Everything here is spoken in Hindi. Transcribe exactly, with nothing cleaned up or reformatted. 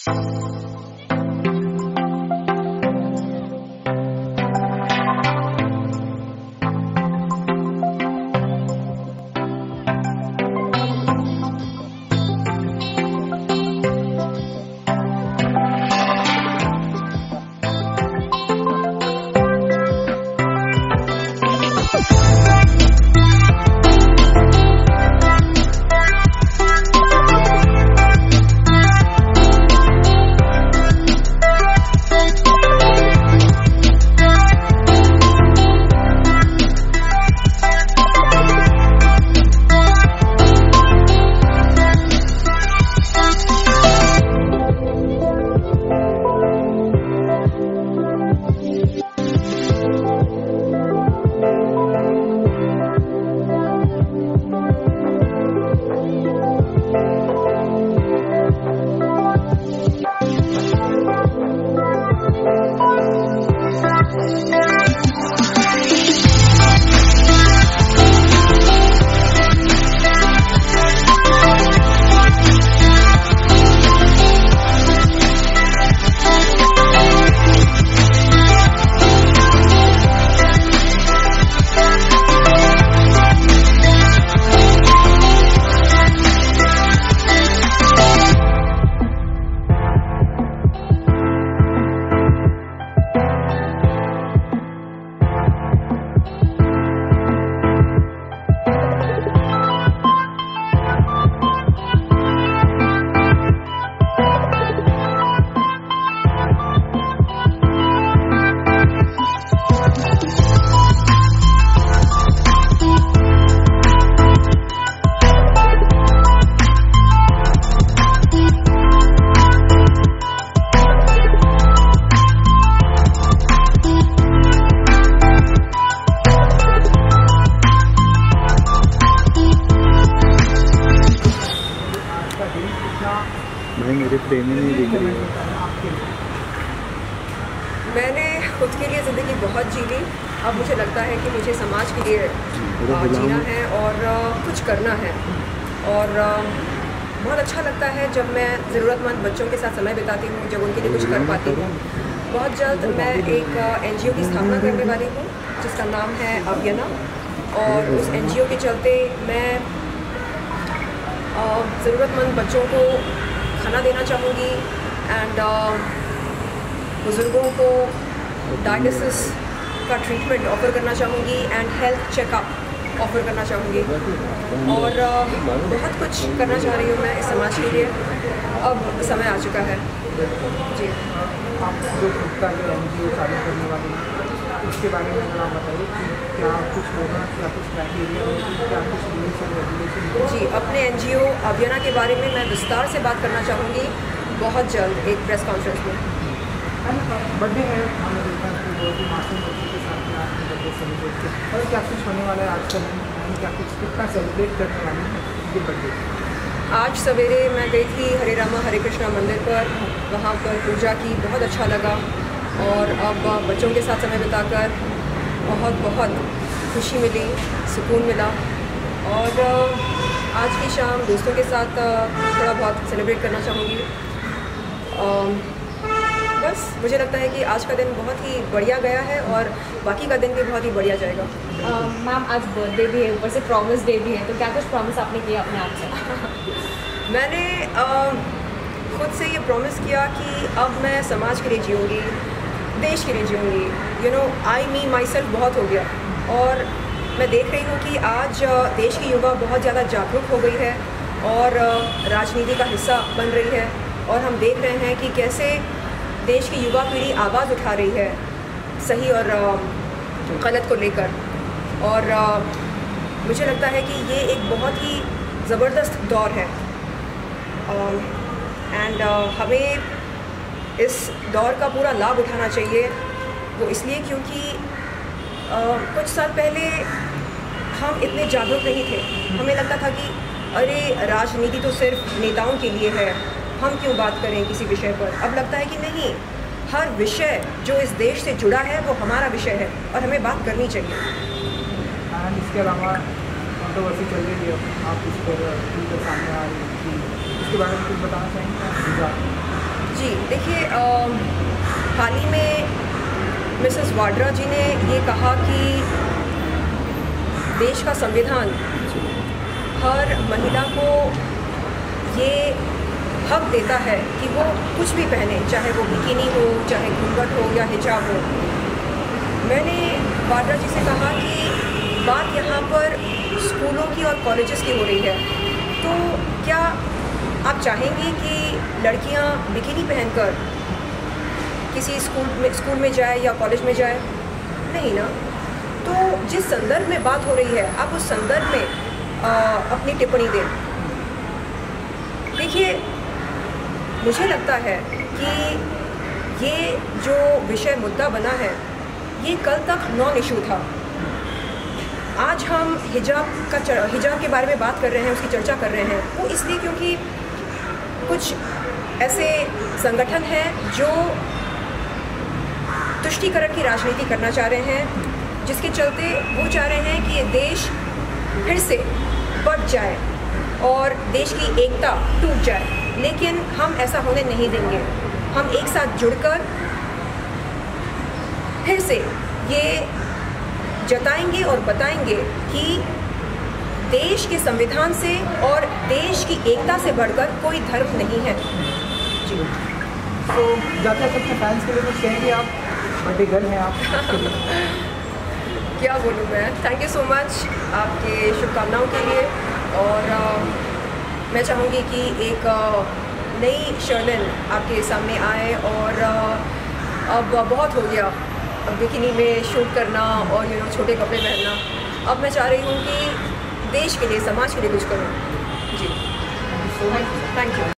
भाई मेरे प्रेमी नहीं दिख रही है। मैंने खुद के लिए ज़िंदगी बहुत जी ली। अब मुझे लगता है कि मुझे समाज के लिए जीना है और कुछ करना है। और बहुत अच्छा लगता है जब मैं ज़रूरतमंद बच्चों के साथ समय बिताती हूँ, जब उनके लिए कुछ कर पाती हूँ। बहुत जल्द मैं एक एनजीओ की स्थापना करने वाली हूँ जिसका नाम है अव्यना, और उस एनजीओ के चलते मैं ज़रूरतमंद बच्चों को खाना देना चाहूँगी एंड बुज़ुर्गों को डायलिसिस का ट्रीटमेंट ऑफ़र करना चाहूँगी एंड हेल्थ चेकअप ऑफ़र करना चाहूँगी। और बहुत कुछ करना चाह रही हूँ मैं इस समाज के लिए। अब समय आ चुका है जी। आप जो खुद का जो एनजीओ चालू करने वाली हैं उसके बारे में अगर आप बताइए कि क्या कुछ होगा, क्या कुछ क्राइटेरिया होगी, क्या कुछ रूल्स एंड रेगुलेशन? जी, अपने एनजीओ अव्यना के बारे में मैं विस्तार से बात करना चाहूँगी बहुत जल्द एक प्रेस कॉन्फ्रेंस में। बर्थडे है, हमने देखा कि बहुत ही मासूम बच्चों के साथ में आपने बर्थडे सेलिब्रेट किया, और क्या कुछ होने वाला है आजकल, क्या कुछ कितना सेलिब्रेट करने वाली है ये बर्थडे? आज सवेरे मैं गई थी हरे रामा हरे कृष्णा मंदिर पर, वहाँ पर पूजा की, बहुत अच्छा लगा। और अब बच्चों के साथ समय बिताकर बहुत बहुत खुशी मिली, सुकून मिला। और आज की शाम दोस्तों के साथ थोड़ा बहुत सेलिब्रेट करना चाहूँगी। बस मुझे लगता है कि आज का दिन बहुत ही बढ़िया गया है और बाकी का दिन भी बहुत ही बढ़िया जाएगा। मैम आज बर्थडे भी है, ऊपर से प्रॉमिस डे भी है, तो क्या कुछ प्रॉमिस आपने किया अपने आप से? मैंने आ, खुद से ये प्रॉमिस किया कि अब मैं समाज के लिए जीऊँगी, देश के लिए जीऊँगी। You know I me myself बहुत हो गया, और मैं देख रही हूँ कि आज देश की युवा बहुत ज़्यादा जागरूक हो गई है और राजनीति का हिस्सा बन रही है। और हम देख रहे हैं कि कैसे देश की युवा पीढ़ी आवाज़ उठा रही है सही और गलत को लेकर। और मुझे लगता है कि ये एक बहुत ही ज़बरदस्त दौर है एंड uh, हमें इस दौर का पूरा लाभ उठाना चाहिए। वो इसलिए क्योंकि uh, कुछ साल पहले हम इतने जागरूक नहीं थे। हमें लगता था कि अरे राजनीति तो सिर्फ नेताओं के लिए है, हम क्यों बात करें किसी विषय पर। अब लगता है कि नहीं, हर विषय जो इस देश से जुड़ा है वो हमारा विषय है और हमें बात करनी चाहिए। इसके अलावा कंट्रोवर्सी चल रही है, आप इस पर सामने आ रही है, इसके बारे में कुछ बताना चाहेंगे? जी, हाल ही में मिसेस वाड्रा जी ने ये कहा कि देश का संविधान हर महिला को ये हक देता है कि वो कुछ भी पहने, चाहे वो बिकिनी हो, चाहे घूंघट हो या हिजाब हो। मैंने वाड्रा जी से कहा कि बात यहाँ पर स्कूलों की और कॉलेजेस की हो रही है, तो क्या आप चाहेंगी कि लड़कियाँ बिकिनी पहनकर किसी स्कूल में स्कूल में जाए या कॉलेज में जाए? नहीं ना। तो जिस संदर्भ में बात हो रही है, आप उस संदर्भ में आ, अपनी टिप्पणी दें। देखिए, मुझे लगता है कि ये जो विषय मुद्दा बना है, ये कल तक नॉन इशू था। आज हम हिजाब का हिजाब के बारे में बात कर रहे हैं, उसकी चर्चा कर रहे हैं, वो इसलिए क्योंकि कुछ ऐसे संगठन हैं जो तुष्टीकरण की राजनीति करना चाह रहे हैं, जिसके चलते वो चाह रहे हैं कि ये देश फिर से बढ़ जाए और देश की एकता टूट जाए। लेकिन हम ऐसा होने नहीं देंगे। हम एक साथ जुड़कर फिर से ये जताएंगे और बताएंगे कि देश के संविधान से और देश की एकता से बढ़कर कोई धर्म नहीं है। जी। तो जाते हैं अपने फैंस के लिए कुछ कहेंगे आप? बर्थडे गर्ल हैं आप। क्या बोलूँ मैं, थैंक यू सो मच आपके शुभकामनाओं के लिए। और आ, मैं चाहूँगी कि एक आ, नई शर्लिन आपके सामने आए। और आ, अब बहुत हो गया बिकिनी में शूट करना और यू नो छोटे कपड़े पहनना। अब मैं चाह रही हूँ कि देश के लिए, समाज के लिए कुछ करूँ। जी, थैंक यू।